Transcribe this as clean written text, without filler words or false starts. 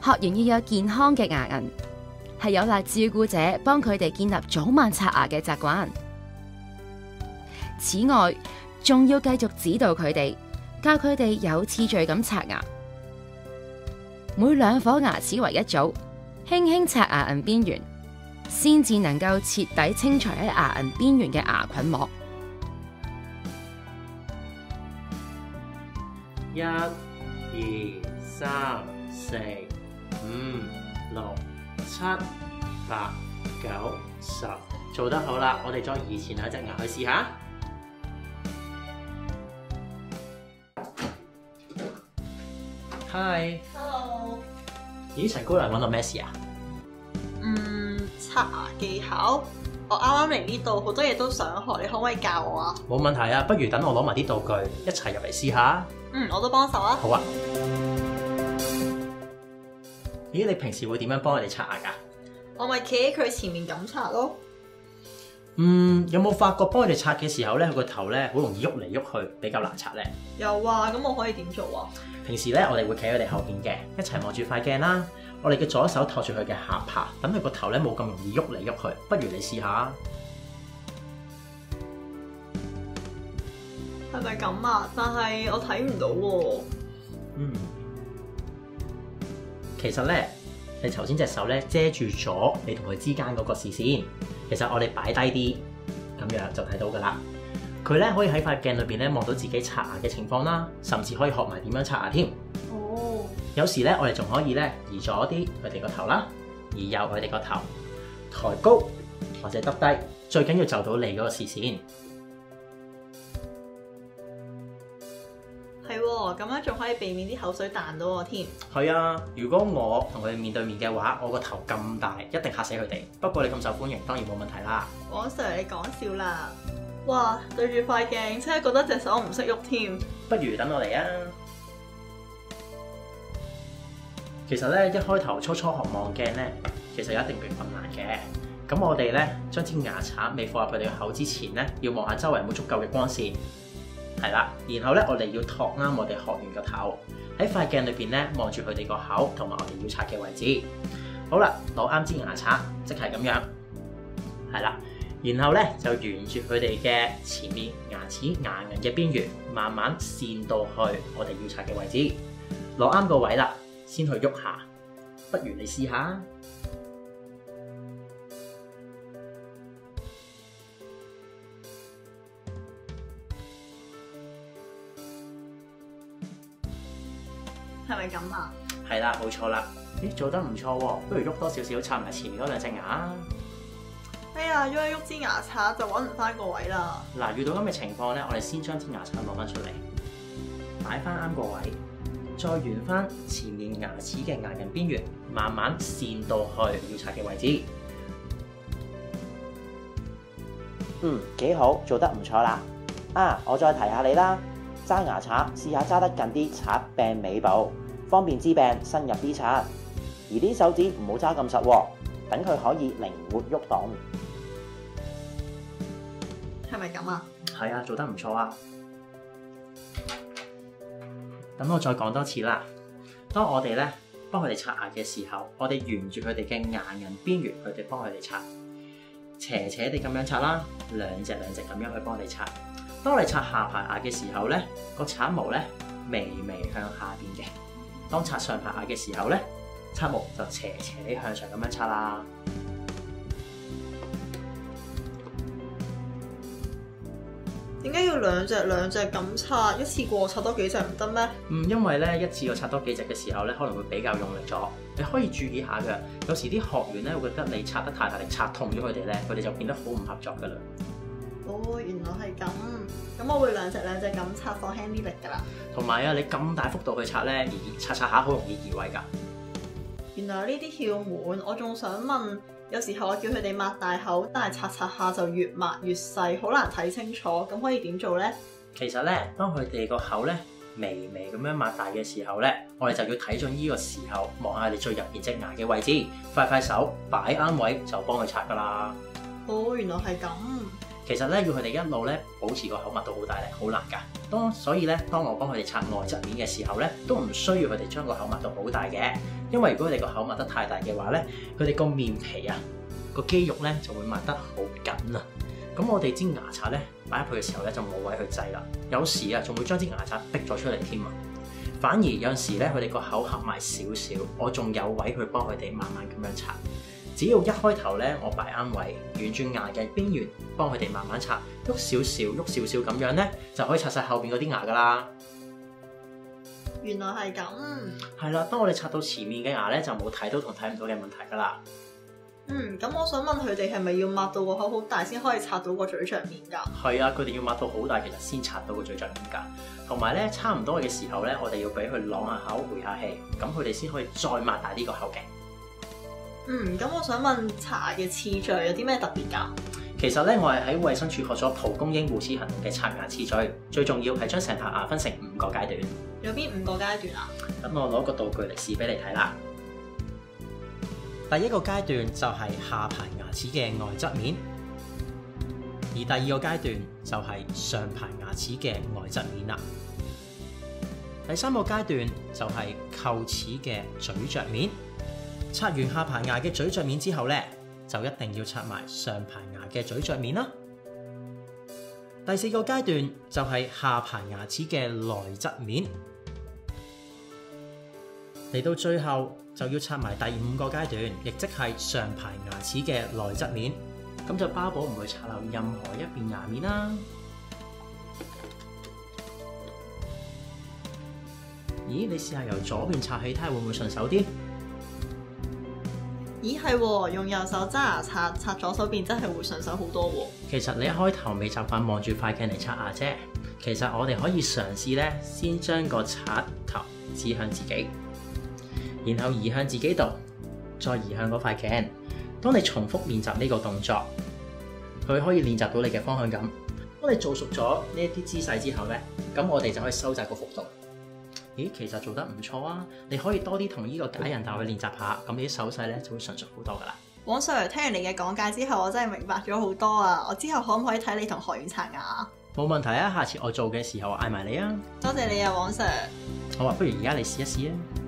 學員要有健康嘅牙齦，係有賴照顧者幫佢哋建立早晚刷牙嘅習慣。此外，仲要繼續指導佢哋，教佢哋有次序咁刷牙。每2顆牙齒為一組，輕輕刷牙齦邊緣，先至能夠徹底清除喺牙齦邊緣嘅牙菌膜。 1、2、3、4、5、6、7、8、9、10，做得好啦！我哋再移前2隻牙去試下。 Hi。Hello。 咦，陳姑娘揾到咩事啊？ 刷牙技巧。我啱啱嚟呢度，好多嘢都想學，你可唔可以教我啊？ 冇問題啊，不如等我攞埋啲道具，一齊入嚟試下。 我都幫手啊。 好啊。咦，你平時會點樣幫佢哋刷牙㗎？ 我咪企喺佢前面咁刷咯。 有冇發覺幫佢哋刷嘅時候咧，佢個頭咧好容易喐嚟喐去，比較難刷咧？ 有啊，咁我可以點做啊？ 平時咧，我哋會企喺佢哋後邊嘅，一齊望住塊鏡啦。我哋嘅左手托住佢嘅下巴，等佢個頭咧冇咁容易喐嚟喐去。不如你試下。 係咪咁啊？但係我睇唔到喎。 其實咧，你頭先隻手咧遮住咗你同佢之間嗰個視線。其實我哋擺低啲，咁樣就睇到噶啦。佢咧可以喺塊鏡裏邊咧望到自己刷牙嘅情況啦，甚至可以學埋點樣刷牙添。 哦。有時咧，我哋仲可以咧移左啲佢哋個頭啦，移右佢哋個頭，抬高或者耷低，最緊要就到你嗰個視線。 係喎，咁樣仲可以避免啲口水彈到我添。 係啊，如果我同佢哋面對面嘅話，我個頭咁大，一定嚇死佢哋。不過你咁受歡迎，當然冇問題啦。 王 Sir， 你講笑啦！哇，對住塊鏡，真係覺得隻手唔識喐添。 不如等我嚟啊！其實咧，一開頭初學望鏡咧，其實有一定嘅困難嘅。咁我哋咧將支牙刷未放入佢哋嘅口之前咧，要望下周圍有冇足夠嘅光線。係啦，然後咧我哋要托啱我哋學員個頭，喺塊鏡裏邊咧望住佢哋個口同埋我哋要刷嘅位置。好啦，攞啱支牙刷，即係咁樣，係啦。然後咧就沿住佢哋嘅前面牙齒牙齦嘅邊緣，慢慢線到去我哋要刷嘅位置。攞啱個位啦，先去喐下。不如你試下。 係咪咁啊？ 係啦，冇錯啦。咦，做得唔錯喎，不如喐多少少，刷埋前面嗰2隻牙。 哎呀，喐一喐支牙刷就揾唔翻個位啦。 嗱，遇到咁嘅情況咧，我哋先將支牙刷攞翻出嚟，擺翻啱個位，再沿翻前面牙齒嘅牙齦邊緣，慢慢線到去要刷嘅位置。 幾好，做得唔錯啦。我再提下你啦，揸牙刷試下揸得近啲，刷柄尾部，方便支柄伸入啲刷。而啲手指唔好揸咁實喎，等佢可以靈活喐動。 係咪咁啊？ 係啊，做得唔錯啊！等我再講多次啦。當我哋咧幫佢哋刷牙嘅時候，我哋沿住佢哋嘅牙齦邊緣，佢哋幫佢哋刷，斜斜地咁樣刷啦，兩隻咁樣去幫你刷。當你刷下排牙嘅時候咧，個刷毛咧微微向下邊嘅；當刷上排牙嘅時候咧，刷毛就斜斜地向上咁樣刷啦。 點解要兩隻咁刷？一次過刷多幾隻唔得咩？ 因為咧一次過刷多幾隻嘅時候咧，可能會比較用力咗。你可以注意下㗎，有時啲學員咧會覺得你刷得太大力，刷痛咗佢哋咧，佢哋就變得好唔合作㗎啦。 哦，原來係咁。咁我會兩隻咁刷，放輕啲力㗎啦。 同埋啊，你咁大幅度去刷咧，而刷下好容易移位㗎。 原來有呢啲竅門，我仲想問。有時候我叫佢哋擘大口，但係刷下就越擘越細，好難睇清楚。咁可以點做呢？ 其實咧，當佢哋個口咧微微咁樣擘大嘅時候咧，我哋就要睇準呢個時候，望下你最入邊隻牙嘅位置，快手擺啱位就幫佢刷噶啦。 哦，原來係咁。 其實咧要佢哋一路咧保持個口密度好大咧，好難㗎。所以咧，當我幫佢哋刷外側面嘅時候咧，都唔需要佢哋將個口密度好大嘅，因為如果佢哋個口密得太大嘅話咧，佢哋個面皮啊個肌肉咧就會抹得好緊啊。咁我哋支牙刷咧擺入去嘅時候咧就冇位去擠啦，有時啊仲會將支牙刷逼咗出嚟添啊。反而有陣時咧佢哋個口合埋少少，我仲有位去幫佢哋慢慢咁樣刷。只要一開頭咧，我擺啱位，沿住牙嘅邊緣幫佢哋慢慢刷，喐少少，喐少少咁樣咧，就可以刷晒後邊嗰啲牙噶啦。 原來係咁。 係啦，當我哋刷到前面嘅牙咧，就冇睇到同睇唔到嘅問題噶啦。 咁我想問佢哋係咪要擘到個口好大先可以刷到個嘴上面㗎？ 係啊，佢哋要擘到好大，其實先刷到個嘴上面㗎。同埋咧，差唔多嘅時候咧，我哋要俾佢啷下口、回下氣，咁佢哋先可以再擘大呢個口嘅。 咁我想問刷牙嘅次序有啲咩特別㗎？ 其實咧，我係喺衛生署學咗蒲公英互齒行動嘅刷牙次序，最重要係將成排牙分成5個階段。 有邊5個階段啊？ 咁我攞個道具嚟試俾你睇啦。第一個階段就係下排牙齒嘅外側面，而第二個階段就係上排牙齒嘅外側面啦。第三個階段就係臼齒嘅嘴嚼面。刷完下排牙嘅嘴嚼面之後呢，就一定要刷埋上排牙嘅嘴嚼面啦。第四個階段就係下排牙齒嘅內側面，嚟到最後就要刷埋第5個階段，亦即係上排牙齒嘅內側面，咁就包保唔會刷漏任何一邊牙面啦。咦，你試下由左邊刷起，睇下會唔會順手啲？ 咦係喎，用右手揸牙刷，刷左手邊真係會順手好多喎。 其實你一開頭未習慣望住塊鏡嚟刷牙啫。其實我哋可以嘗試咧，先將個刷頭指向自己，然後移向自己度，再移向嗰塊鏡。當你重複練習呢個動作，佢可以練習到你嘅方向感。當你做熟咗呢一啲姿勢之後咧，咁我哋就可以收窄個幅度。咦，其實做得唔錯啊！你可以多啲同呢個假人頭去練習下，咁你啲手勢咧就會純熟好多噶啦。 黃 Sir， 聽完你嘅講解之後，我真係明白咗好多啊！我之後可唔可以睇你同學員刷牙？ 冇問題啊，下次我做嘅時候嗌埋你啊！ 多謝你啊，黃 Sir。 好啊，不如而家你試一試啊！